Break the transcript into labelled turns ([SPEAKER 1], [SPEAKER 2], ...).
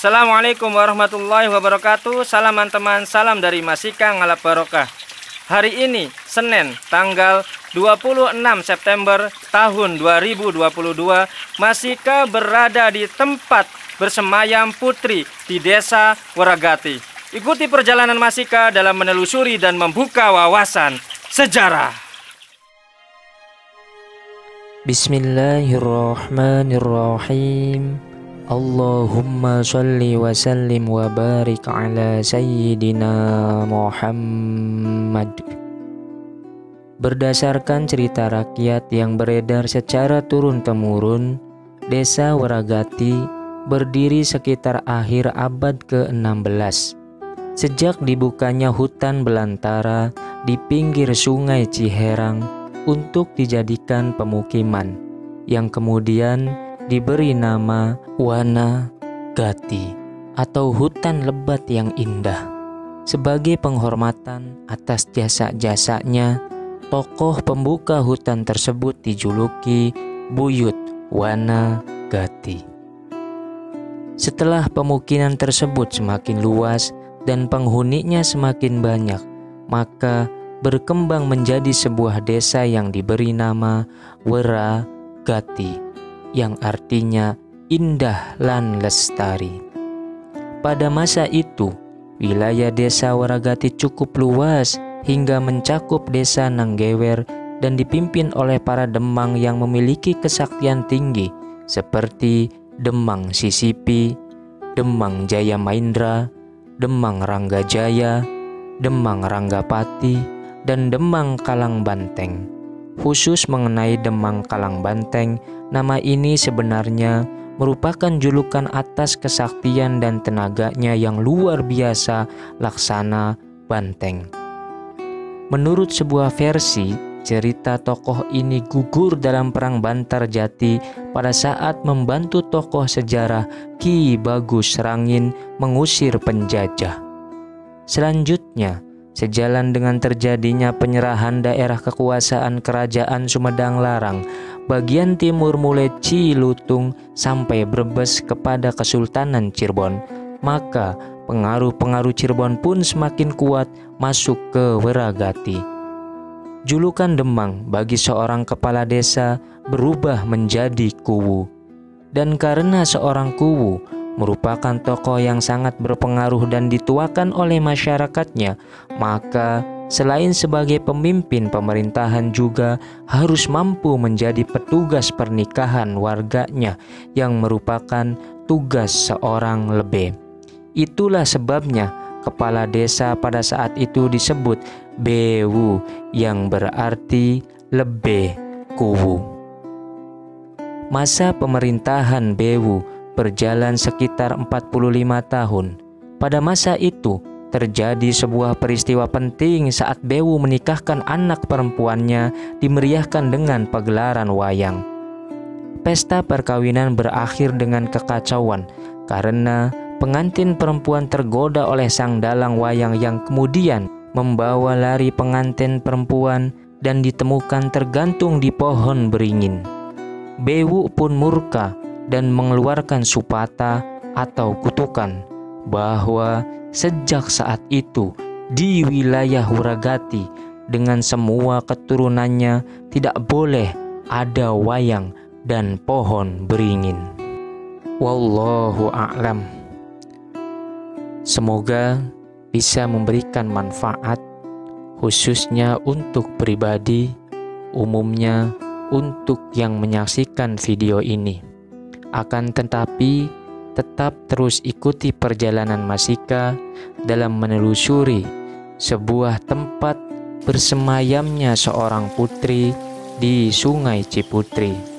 [SPEAKER 1] Assalamualaikum warahmatullahi wabarakatuh. Salam teman, salam dari Masika Ngalap Barokah. Hari ini Senin tanggal 26 September tahun 2022, Masika berada di tempat bersemayam putri di Desa Weragati. Ikuti perjalanan Masika dalam menelusuri dan membuka wawasan sejarah.
[SPEAKER 2] Bismillahirrahmanirrahim. Allahumma sholli wa sallim wa barik ala sayyidina Muhammad. Berdasarkan cerita rakyat yang beredar secara turun-temurun, Desa Weragati berdiri sekitar akhir abad ke-16. Sejak dibukanya hutan belantara di pinggir sungai Ciherang untuk dijadikan pemukiman, yang kemudian diberi nama Wanagati atau hutan lebat yang indah. Sebagai penghormatan atas jasa-jasanya, tokoh pembuka hutan tersebut dijuluki Buyut Wanagati. Setelah pemukiman tersebut semakin luas dan penghuninya semakin banyak, maka berkembang menjadi sebuah desa yang diberi nama Weragati, yang artinya indah lan lestari. Pada masa itu, wilayah Desa Weragati cukup luas hingga mencakup Desa Nanggewer dan dipimpin oleh para demang yang memiliki kesaktian tinggi seperti Demang Sisipi, Demang Jaya Maindra, Demang Ranggajaya, Demang Ranggapati, dan Demang Kalang Banteng. Khusus mengenai Demang Kalang Banteng, nama ini sebenarnya merupakan julukan atas kesaktian dan tenaganya yang luar biasa Laksana Banteng. Menurut sebuah versi, cerita tokoh ini gugur dalam Perang Bantarjati pada saat membantu tokoh sejarah Ki Bagus Rangin mengusir penjajah. Selanjutnya, sejalan dengan terjadinya penyerahan daerah kekuasaan Kerajaan Sumedang Larang bagian timur mulai Cilutung sampai Brebes kepada Kesultanan Cirebon, maka pengaruh-pengaruh Cirebon pun semakin kuat masuk ke Weragati. Julukan Demang bagi seorang kepala desa berubah menjadi Kuwu. Dan karena seorang Kuwu merupakan tokoh yang sangat berpengaruh dan dituakan oleh masyarakatnya, maka selain sebagai pemimpin pemerintahan juga harus mampu menjadi petugas pernikahan warganya yang merupakan tugas seorang lebe. Itulah sebabnya kepala desa pada saat itu disebut Bewu, yang berarti lebe Kuwu. Masa pemerintahan Bewu berjalan sekitar 45 tahun. Pada masa itu, terjadi sebuah peristiwa penting saat Bewu menikahkan anak perempuannya dimeriahkan dengan pagelaran wayang. Pesta perkawinan berakhir dengan kekacauan karena pengantin perempuan tergoda oleh sang dalang wayang yang kemudian membawa lari pengantin perempuan dan ditemukan tergantung di pohon beringin. Bewu pun murka dan mengeluarkan supata atau kutukan bahwa sejak saat itu di wilayah Weragati dengan semua keturunannya tidak boleh ada wayang dan pohon beringin. Wallahu a'lam. Semoga bisa memberikan manfaat khususnya untuk pribadi, umumnya untuk yang menyaksikan video ini. Akan tetapi, tetap terus ikuti perjalanan Masika dalam menelusuri sebuah tempat bersemayamnya seorang putri di Sungai Ciputri.